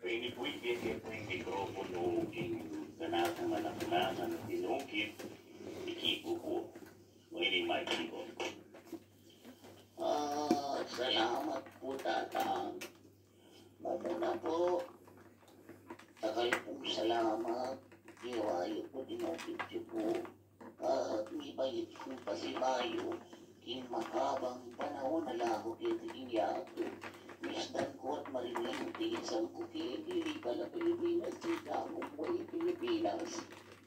ini pwede yung mikropono yung ganatang anak-anakan at tinukit, KIKO po. Ini may KIKO. Salamat po, Tatang. Mabuna po. Takal pong salamat. Iwayo po, dinukit niyo po. At may bayit po pa si Mayo. King mahabang panahon na laho kayo tingin yato. Misdan ko at marinig tingin sa kuki. Hindi pala Pilipinas. Sita ko po ay Pilipinas.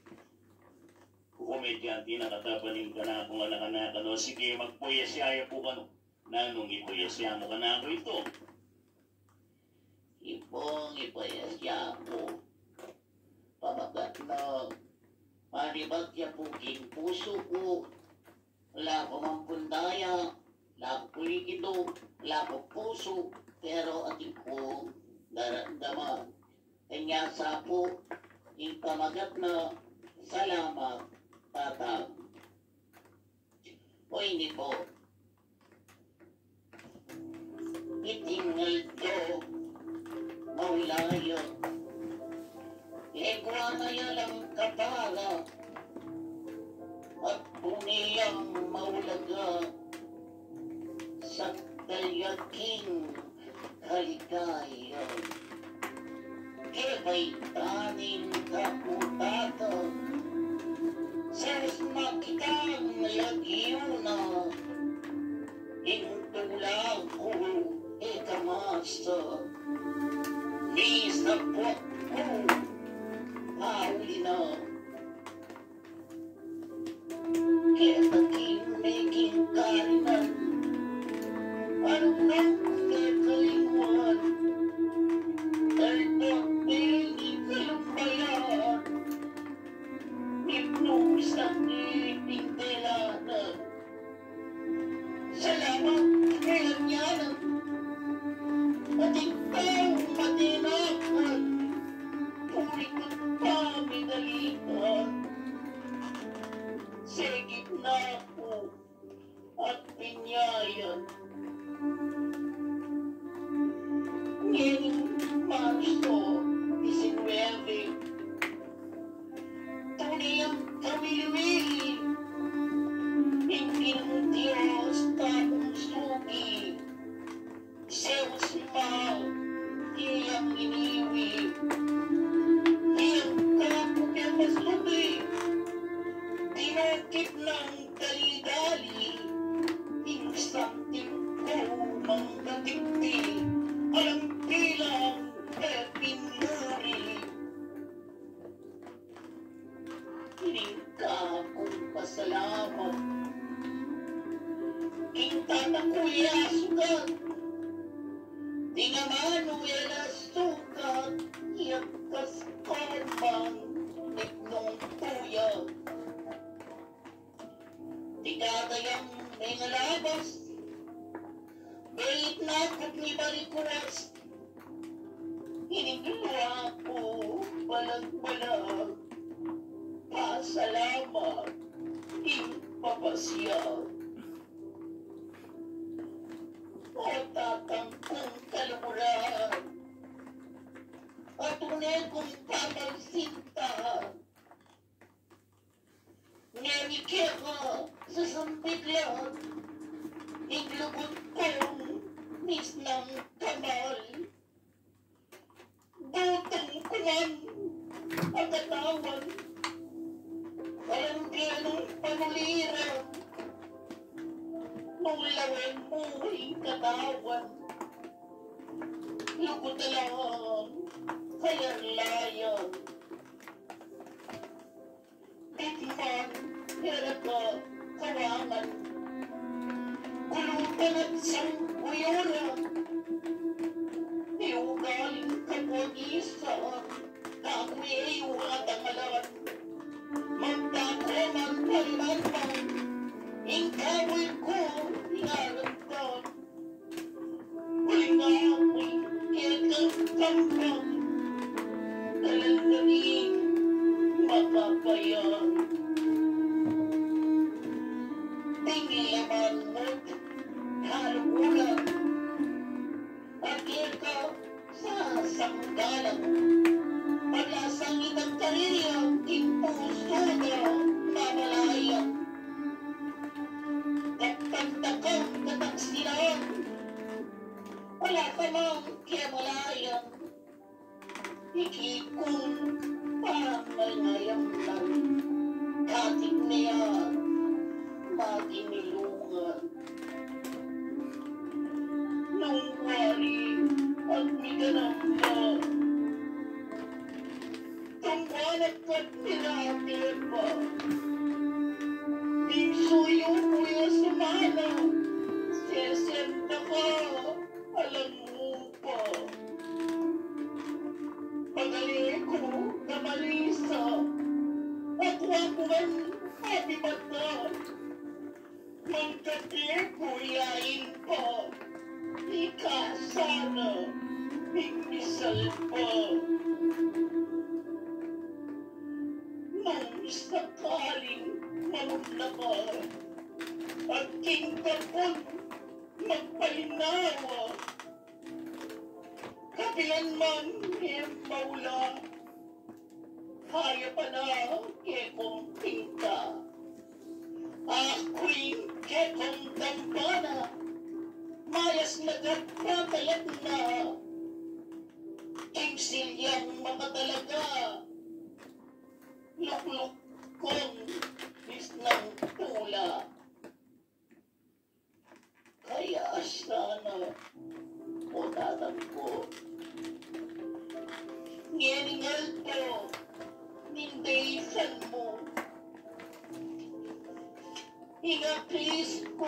Komedyanti nakatapaling ka na kung anak-anakan o sige magpoyesya po ka no. Nanong ipoyesya mo ka na ako ito. Ipong ipoyesya mo. Pamagat na manibagya po king puso ko. Wala ko mang pundaya. Wala ko pulikido. Wala ko puso. Pero ating ko daramdaman. Kanya sa po yung pamagat na salamat. Tatang. O hindi po. Itingal ko. Maulayo. Egwa na yalang katala. At puniyang maulaga. Sa dalyaking kaligayan. Kebay taning kaputatan. Ses makitang lagyo na intulang ko ikamasa Nis na po ko pauli na kaya taking making karinan ano nang kakalingwan dahil po pili kalumbayan Ipnong sa ipintelana. Salamat ngayon yan. At ikaw matinakan. Purikot pa midalitan. Sa gitna ko at pinyayan. Ngayong Marso 19. Tuniyang kamili-wili, hindi ng Diyos tapong sugi, Zeus Mahal, iyang iniwi, iyang kapag-emas lubi, dinakit ng dali-dali, insang ko ng natikti, alang bilang pinuri. Hiling ka kong pasalamat. Kinta na kuya sugat. Di naman uwela sugat. Iyakas karmang ignong tuya. Di kagayang may ngalabas. Bait na kut ni balikuras. Hinigluwa ko balag-balag. Pasalamat, ipapasya. O tatang kong kaluguran, at tunay kong pamagsinta. Nganikya ka sa sampiglan, iglugod kong misnang kamal. Butang ko man ang katawan. Walang ganong panulira. Nulawan mo ang katawan. Lugod na lang, kayarlayan. Tikman, hirap ka, kawangan. Kulutan at sangkuyoran. Iugaling kapag-isa. Ako'y iugat ang alam. Magtakuman kalimantan, ingkawin ko inaragtan. Ulingamoy kikang kampang, dalandaning makapayan. Tingilaman mo't kaluguran, at ikaw sa sanggalang paglasang itang karirang impuso na mamalayang kapagdakang kataksilan wala ka mang kiamalayang ikikong pangayayang lang kating niya magimilungan nung wari at miganang na tungwanag ka't niratir pa Bingsuyo kuya sumala sesenta ka alam mo pa pagaling ko na malisa ako man mabibata magkapi kuyain pa ika sana bigmisal pa nang sakaling mamuna ka at kingkapon magpalinawa kapilan man maula kaya pa na kekong pinta ako'y kekong dampana mayas nagpapayat na kimsilyang mga talaga lukluk kong bisnang tula kaya sana utatan ko ngeningal ko nindaysan mo ingakris ko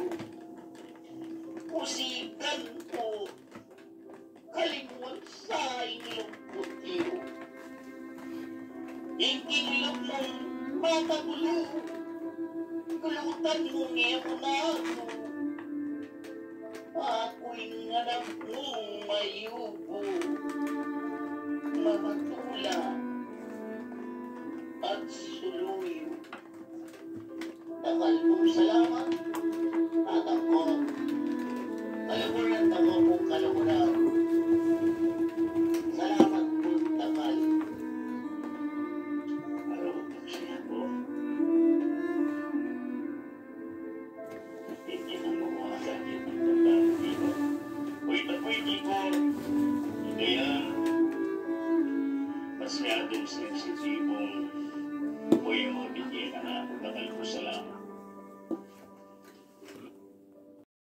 usikan ko kalimuan sa inyong putiyo ingkinlog mong matagulo gulutan mo niya mo na ako ako'y nanap mong mayubo mamatula at sulu